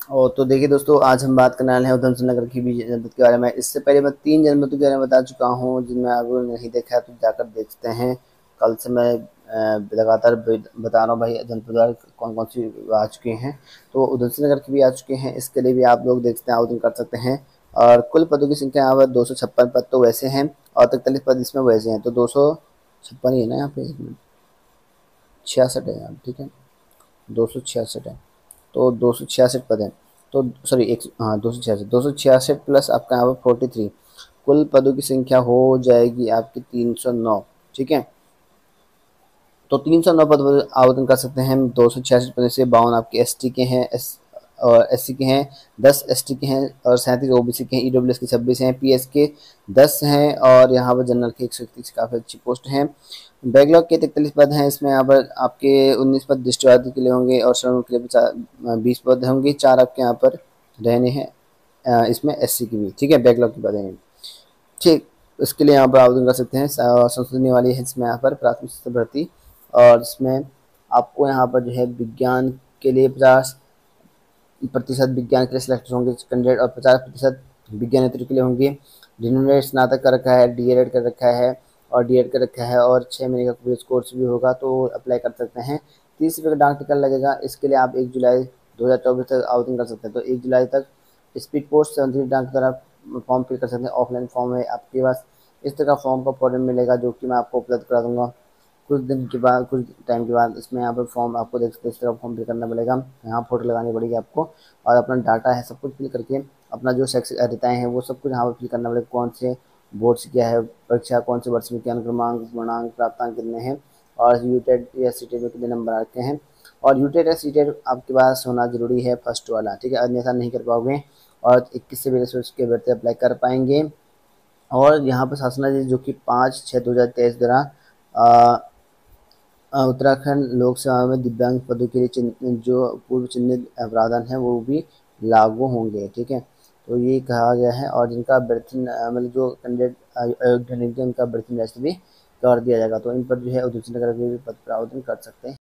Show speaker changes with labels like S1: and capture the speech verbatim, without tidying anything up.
S1: और तो देखिए दोस्तों, आज हम बात करने वाले हैं उधम सिंह नगर की भी जनपद के बारे में। इससे पहले मैं तीन जनपदों के बारे में बता चुका हूँ, जिनमें आप लोगों ने नहीं देखा है तो जाकर देखते हैं। कल से मैं अ, लगातार ब- बता रहा हूँ भाई, जनपद कौन कौन सी आ चुके हैं। तो उधम सिंह नगर के भी आ चुके हैं, इसके लिए भी आप लोग देखते हैं, आवेदन कर सकते हैं। और कुल पदों की संख्या यहाँ पर दो सौ छप्पन पद तो वैसे हैं, और तैंतालीस पद इसमें वैसे हैं। तो दो सौ छप्पन ही है ना यहाँ पे, एक मिनट, छियासठ है यहाँ, ठीक है, दो सौ छियासठ है। तो दो सौ छियासठ पद हैं। तो सॉरी एक, हाँ, दो सौ छियासठ दो सौ छियासठ प्लस आपका यहाँ पर फोर्टी थ्री, कुल पदों की संख्या हो जाएगी आपकी तीन सौ नौ। ठीक है, तो तीन सौ नौ पद पर आवेदन कर सकते हैं। दो सौ छियासठ पद से बावन आपके एस टी के हैं, एस और एस सी के हैं, दस एस टी के हैं, और सैंतीस ओ बी सी के हैं, ई डब्ल्यू एस के छब्बीस हैं, पी एस के दस हैं, और यहाँ पर जनरल के एक सौ इकतीस काफ़ी अच्छी पोस्ट हैं। बैकलॉग के तैंतालीस पद हैं, इसमें यहाँ पर आपके उन्नीस पद दृष्टिबाधित के लिए होंगे, और श्रवण के लिए पचास बीस पद होंगे, चार आपके यहाँ पर रहने हैं। अ, इसमें एस सी की भी, ठीक है, बैकलॉग के पद हैं। ठीक, इसके लिए यहाँ पर आवेदन कर सकते हैं। संशोधनी वाली है इसमें यहाँ पर प्राथमिक शिक्षा भर्ती, और इसमें आपको यहाँ पर जो है विज्ञान के लिए पचास प्रतिशत विज्ञान के लिए सिलेक्ट होंगे कैंडिडेट, और पचास प्रतिशत विज्ञानेतर के लिए होंगे। जिन्होंने स्नातक कर रखा है, डी एल एड कर रखा है, और डी एड कर रखा है, और छः महीने का कोर्स कोर्स भी होगा तो अप्लाई कर सकते हैं। तीस रुपये का डाक टिकट लगेगा। इसके लिए आप एक जुलाई दो हज़ार चौबीस तक आवेदन कर सकते हैं। तो एक जुलाई तक स्पीड पोस्ट सेवन डाक द्वारा फॉर्म फिल कर सकते हैं। ऑफलाइन फॉर्म है आपके पास, इस तरह का फॉर्म का फॉर्म मिलेगा, जो कि मैं आपको उपलब्ध करा दूंगा कुछ दिन के बाद, कुछ टाइम के बाद। इसमें यहाँ पर फॉर्म आपको देख सकते हैं, इस तरह फॉर्म फिल करना पड़ेगा, यहाँ फोटो लगानी पड़ेगी आपको, और अपना डाटा है सब कुछ फिल करके अपना जो शैक्षिक अर्हताएँ हैं वो सब कुछ यहाँ पर फिल करना पड़ेगा। कौन से बोर्ड से क्या है परीक्षा, कौन से वर्ष में क्या क्रमांक पूर्णांक प्राप्तांक कितने हैं, और यूटेट या सीटेट में कितने नंबर आते हैं। और यूटेट या सीटेट आपके पास होना जरूरी है, फर्स्ट वाला, ठीक है, अन्यथा नहीं कर पाओगे। और इक्कीस से बीस वर्ष के व्यक्ति अप्लाई कर पाएंगे। और यहाँ पर शासनादेश जो कि पाँच छः दो हज़ार तेईस द्वारा अ, उत्तराखंड लोक सेवा में दिव्यांग पदों के लिए चिन्ह जो पूर्व चिन्हित प्रावधान है वो भी लागू होंगे। ठीक है, तो ये कहा गया है। और जिनका बर्थिन मतलब जो कैंडिडेट अयोग्य नहीं थे, उनका बर्थिन रेस्ट भी कर दिया जाएगा। तो इन पर जो है उधम सिंह नगर के भी पद पर आवेदन कर सकते हैं।